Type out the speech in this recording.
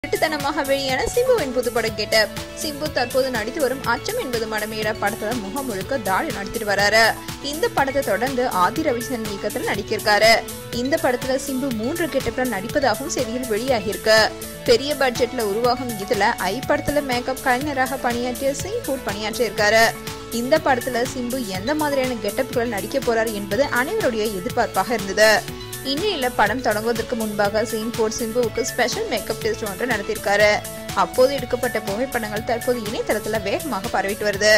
திருட்டுத்தனமாக வெளியான சிம்புவின் புதுப்பட கெட்டப். சிம்பு தற்போது நடித்து வரும் அச்சம் என்பது மடமையிட படத்துல முகம் முழுக்க தாடி நடித்துட்டு வராரு. இந்த படத்தை தொடர்ந்து ஆதி ரவிச்சந்திரன் இயக்கத்துல நடிக்கிருக்காரு. இந்த படத்துல சிம்பு 3 கெட்டப்ல நடிப்பதாகவும் செய்திகள் வெளியாகி இருக்கு. பெரிய பட்ஜெட்ல உருவாகும் இதுல படத்துல மேக்கப் கலைஞராக பணியாற்றிய சிம்பு பணியாற்றி இருக்காரு. இந்த படத்துல சிம்பு எந்த மாதிரியான கெட்டப்கள் நடிக்க போறாரு என்பது அனைவருடைய எதிர்பார்ப்பாக இருந்தது. இந்நிலையில படம் தொடங்குவதற்கு முன்பாக சிம்புவுக்கு ஸ்பெஷல் மேக்கப் டெஸ்ட் ஒன்று நடத்தியிருக்காரு. அப்போது எடுக்கப்பட்ட புகைப்படங்கள் தற்போது இணையதளத்துல வேகமாக பரவிட்டு வருது.